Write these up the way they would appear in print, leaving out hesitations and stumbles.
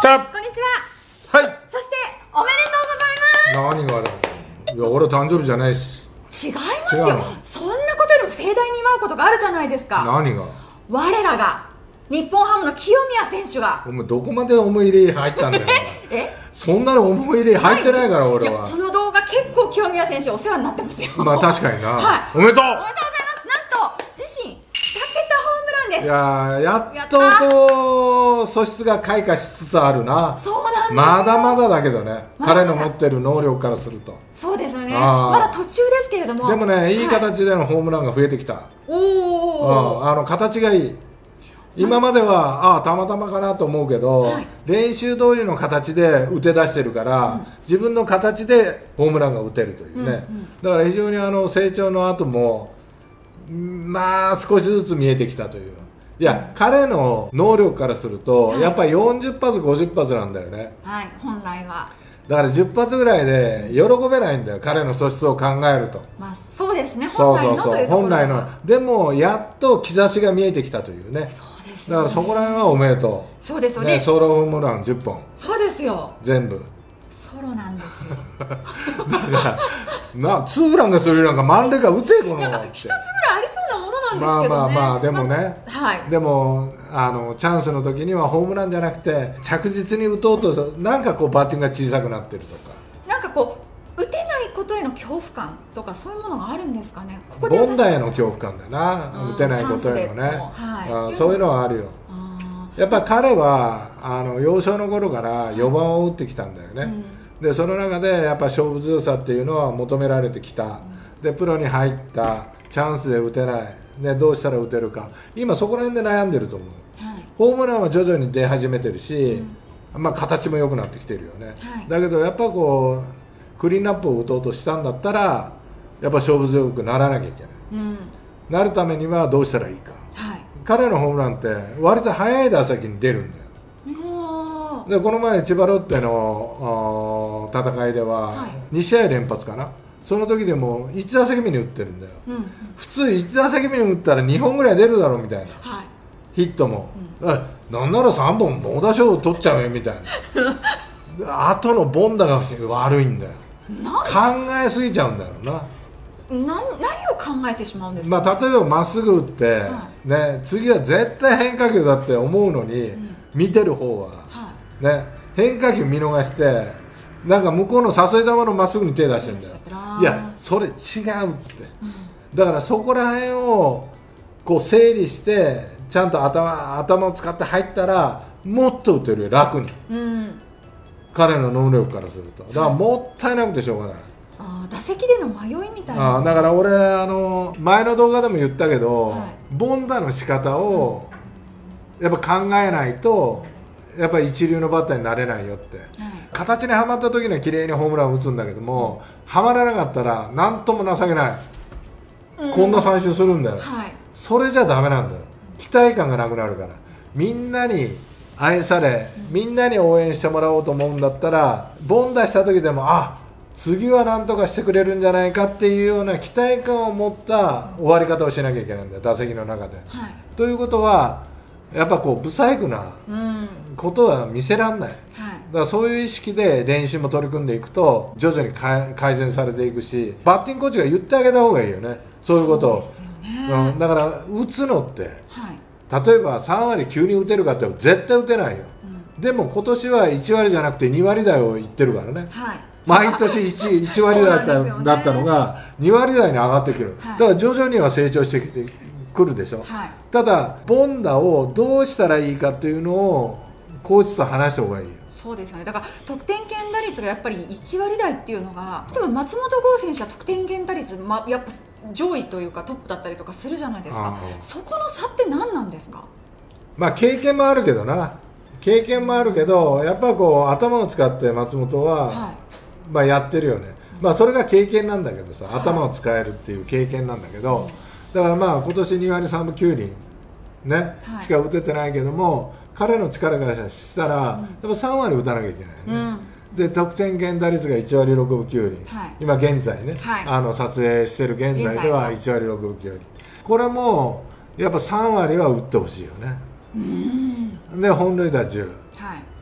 さあ、 こんにちは。 はい。 そしておめでとうございます。 何がだよ。いや、俺誕生日じゃないし。 違います違うよの。 そんなことよりも盛大に祝うことがあるじゃないですか。 何が。 我らが日本ハムの清宮選手が。 お前どこまで思い入れ入ったんだよ。 え？ そんなに思い入れ入ってないから俺は。 いや、この動画結構清宮選手お世話になってますよ。 まあ確かにな。 はい。 おめでとう。 おめでとうございます。なんと自身2桁ホームランです。 いややっとこう素質が開花しつつあるな。 そうなんですよ。 まだまだだけどね、 まだまだ彼の持ってる能力からすると。 そうですよね。 あーまだ途中ですけれども。 でもね、いいはい、 形でのホームランが増えてきた。 おお。 形がいい。今まではたまたまかなと思うけど、 はい、 練習通りの形で打て出してるから、自分の形でホームランが打てるというね、だから非常に成長の後もまあ少しずつ見えてきたという。いや、彼の能力からすると、やっぱり40発50発なんだよね。 はい、本来はだから10発ぐらいで喜べないんだよ、彼の素質を考えると。 まあそうですね、 そう本来のというところ本来の。でもやっと兆しが見えてきたというね。 そうですだからそこら辺はおめでとう。 そうですよね。 ソロホームラン10本。 そうですよ。 全部。 ソロなんですよ。 だからツーランがするなんか満塁が打てこのなんか一つぐらいありそうなものなんですけどね。 まあでもね、 はい。 でもチャンスの時にはホームランじゃなくて着実に打とうとなんかこうバッティングが小さくなってるとか。 なんかこう打てないことへの恐怖感とかそういうものがあるんですかね。ここでボンダへの恐怖感だよな、打てないことへのね、 はい、 そういうのはあるよ。やっぱり彼は幼少の頃から4番を打ってきたんだよね、でその中でやっぱ勝負強さっていうのは求められてきた、でプロに入ったチャンスで打てない、ね、どうしたら打てるか、今そこら辺で悩んでると思う、ホームランは徐々に出始めてるし、まあ、形も良くなってきてるよね、だけどやっぱこうクリーンアップを打とうとしたんだったらやっぱ勝負強くならなきゃいけない、なるためにはどうしたらいいか、彼のホームランって割と早い打席に出るんだよ。でこの前千葉ロッテの戦いでは2試合連発かな、その時でも1打席目に打ってるんだよ、普通1打席目に打ったら2本ぐらい出るだろうみたいな、ヒットも、なんなら3本猛打賞取っちゃうよみたいなあとのボンダが悪いんだよ、考えすぎちゃうんだよな。 何を考えてしまうんですか、 まあ、例えばまっすぐ打って、ね、次は絶対変化球だって思うのに、見てる方は、ね、変化球見逃してなんか向こうの誘い球のまっすぐに手出してるんだよ。いやそれ違うって、だからそこら辺をこう整理してちゃんと頭を使って入ったらもっと打てるよ、楽に、彼の能力からすると。だからもったいなくてしょうがない。 打席での迷いみたいな。 だから俺前の動画でも言ったけど、凡打の仕方をやっぱ考えないとやっぱり一流のバッターになれないよって、形にはまった時には綺麗にホームランを打つんだけども、はまらなかったら何とも情けない、こんな三振するんだよ、それじゃダメなんだよ。期待感がなくなるから、みんなに愛されみんなに応援してもらおうと思うんだったら、凡打した時でも次は何とかしてくれるんじゃないかっていうような期待感を持った終わり方をしなきゃいけないんだよ、打席の中で、ということはやっぱこう不細工なことは見せられない、だからそういう意識で練習も取り組んでいくと徐々に改善されていくし、バッティングコーチが言ってあげた方がいいよね、そういうことを。だから打つのって、例えば3割急に打てるかって絶対打てないよ、でも今年は1割じゃなくて2割台をいってるからね、毎年 1割台だったのが2割台に上がってくる、だから徐々には成長してきてくるでしょ、ただ凡打をどうしたらいいかっていうのをコーチと話した方がいいよ。 そうですよね。だから得点圏打率がやっぱり1割台っていうのが、例えば松本剛選手は得点圏打率、やっぱ上位というかトップだったりとかするじゃないですか。そこの差って何なんですか。 まあ経験もあるけどな、経験もあるけどやっぱこう頭を使って松本は、まあやってるよね、まあそれが経験なんだけどさ、頭を使えるっていう経験なんだけど、だからまあ今年2割3分9厘ね、しか打ててないけども、彼の力からしたらやっぱ3割打たなきゃいけないね、で得点圏打率が1割6分9厘、今現在ね、撮影してる現在では1割6分9厘、これもやっぱ3割は打ってほしいよね、で本塁打10、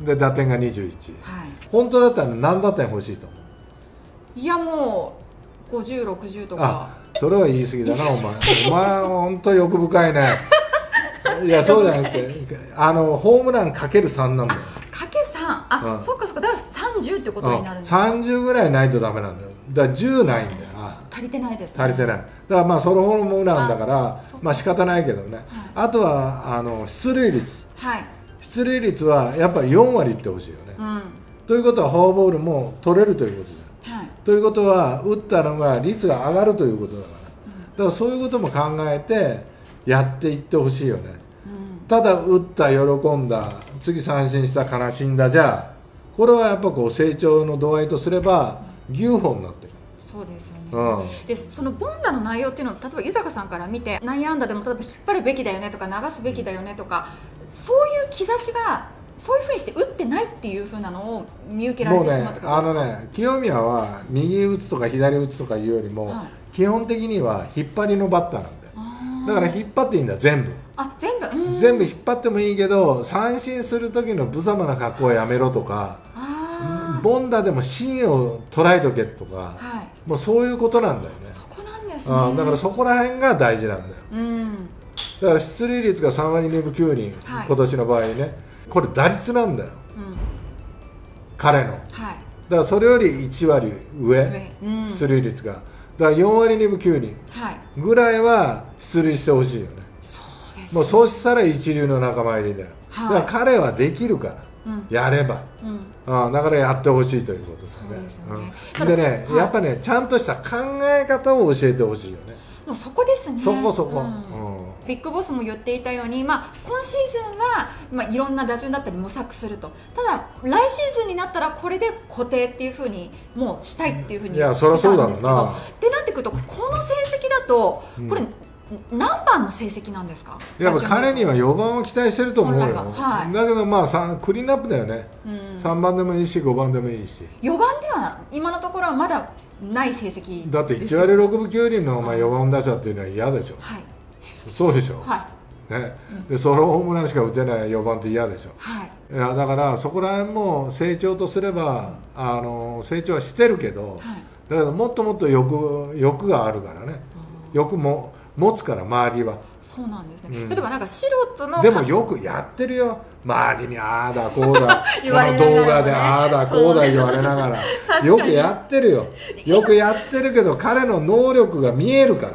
で打点が21、 はい、 本当だったら何打点欲しいと思う？ いやもう50、60とか。 それは言い過ぎだなお前は本当欲深いねいやそうじゃなくてホームランかける3なんだよ。 かけ3、そっかそっか、だから30ってことになるんですか。 30ぐらいないとダメなんだよ。だから10ないんだよ。 足りてないですね。 足りてない。だからまあソロホームランだからまあ仕方ないけどね、あとは出塁率、出塁率はやっぱり4割いってほしいよね、ということはフォアボールも取れるということじゃん、ということは打ったのが率が上がるということだから、だからそういうことも考えてやっていってほしいよね、ただ打った喜んだ次三振した悲しんだじゃこれはやっぱこう成長の度合いとすれば牛歩になってる。 そうですよね、でその凡打の内容っていうのを例えば豊さんから見て内野安打でも例えば引っ張るべきだよねとか流すべきだよねとか、そういう兆しがそういうふうにして打ってないっていうふうなのを見受けられてしまったことですか？ 清宮は右打つとか左打つとかいうよりも、基本的には引っ張りのバッターなんだよ。だから引っ張っていいんだ全部。全部引っ張ってもいいけど三振する時の無様な格好はやめろとか、凡打でも芯を捉えとけとか、もうそういうことなんだよね。 そこなんですね。 だからそこら辺が大事なんだよ、だから出塁率が3割2分9厘、今年の場合ね、これ打率なんだよ、彼の、だからそれより1割上、出塁率がだから4割2分9厘ぐらいは出塁してほしいよね。もうそうしたら一流の仲間入りだよ、だから彼はできるから、やれば、だからやってほしいということですね。でね、やっぱねちゃんとした考え方を教えてほしいよね。 もうそこですね。 そこ、 ビッグボスも言っていたように、今シーズンは、いろんな打順だったり模索すると、ただ来シーズンになったらこれで固定っていうふうにもうしたいっていうふうに言ってたんですけど、ってなってくるとこの成績だとこれ、何番の成績なんですか？ やっぱ彼には4番を期待してると思うよ、だけどまあクリーンアップだよね、3番でもいいし5番でもいいし、 4番では今のところはまだない成績だって1割6分9厘の4番打者っていうのは嫌でしょ、そうでしょ、でソロホームランしか打てない4番って嫌でしょ、いやだからそこら辺も成長とすれば成長はしてるけど、だけどもっともっと欲があるからね、欲も持つから周りは。 そうなんですね、例えばなんか素人のでもよくやってるよ、周りにああだこうだこの動画でああだこうだ言われながらよくやってるよ、よくやってるけど彼の能力が見えるから、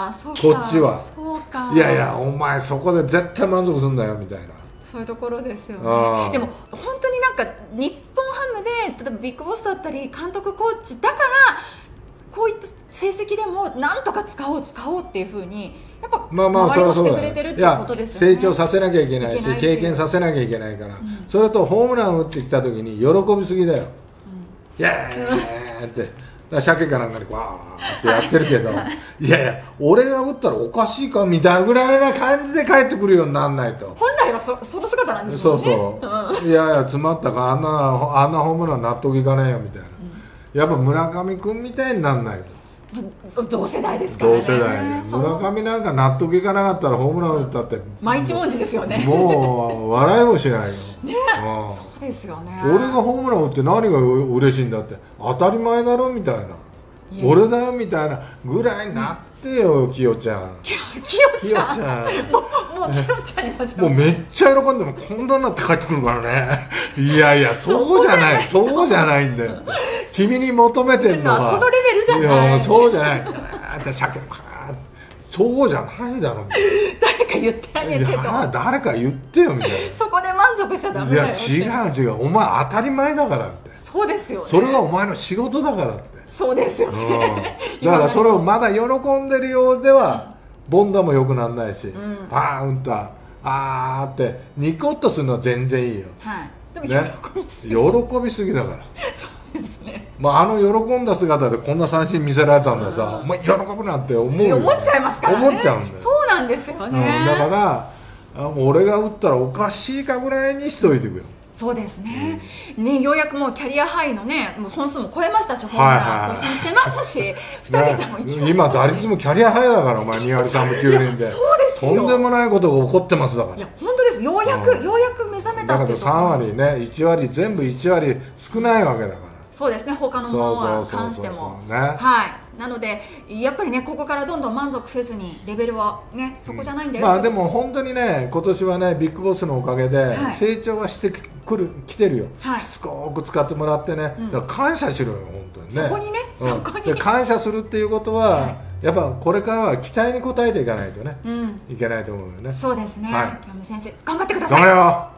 そうか、 こっちはそうか、 いやいやお前そこで絶対満足するんだよみたいな、 そういうところですよね。でも本当になんか日本ハムで例えばビッグボスだったり監督コーチだからこういった成績でもなんとか使おうっていうふうにやっぱ周りもしてくれてるってことですよね。 成長させなきゃいけないし経験させなきゃいけないから、それとホームランを打ってきた時に喜びすぎだよ、イエーイって鮭かなんかにわーってやってるけどいやいや俺が打ったらおかしいかみたいなぐらいな感じで帰ってくるようにならないと。 本来はその姿なんですよね。 いやいや詰まったかあんなホームラン納得いかないよみたいな、やっぱ村上君みたいになんないと。 同世代ですからね。 同世代で村上なんか納得いかなかったらホームラン打ったって毎日文字ですよね。 もう笑いもしないよね、そうですよね。 俺がホームラン打って何が嬉しいんだって当たり前だろみたいな、俺だよみたいなぐらいになってよ、きよちゃん。 きよちゃんもうきよちゃんになっちゃう。 もうめっちゃ喜んでもこんなになって帰ってくるからねいやいやそうじゃないそうじゃないんだよ君に求めてんのはそのレベルじゃない。 いやそうじゃない鮭のかそうじゃないだろみたいな誰か言ってあげてと。 誰か言ってよみたいな。 そこで満足しちゃダメだよって。 いや違うお前当たり前だからって。 そうですよね。 それがお前の仕事だからって。 そうですよね、 だからそれをまだ喜んでるようでは、凡打も良くならないし、ああ打ったあーってニコッとするのは全然いいよ、 でも喜びすぎだからそうですね、 喜んだ姿でこんな三振見せられたんださ、お前喜ぶなって思うよ、 思っちゃいますからね。 思っちゃうんだよ。 そうなんですよね、 だから俺が打ったらおかしいかぐらいにしといてくよ。 そうですね、ようやくもうキャリアハイのね、もう本数も超えましたし、ホームラン更新してますし、2桁もいきますし、 今打率もキャリアハイだから、お前2割3分9厘でそうですよ、 とんでもないことが起こってますだから。 いや本当ですですようやく目覚めたっていうところ。 だから3割ね、1割全部1割少ないわけだから。 そうですね、他のものに関しても。はい、なのでやっぱりね、ここからどんどん満足せずにレベルはね、そこじゃないんだよ、 まあでも本当にね、今年はね、ビッグボスのおかげで成長はしてきてるよ、しつこく使ってもらってね、だから感謝しろよ、本当にね。 そこにね、そこに感謝するっていうことは、やっぱこれからは期待に応えていかないとね、いけないと思うよね。 そうですね、 はい、 清美先生頑張ってください。 頑張れよ。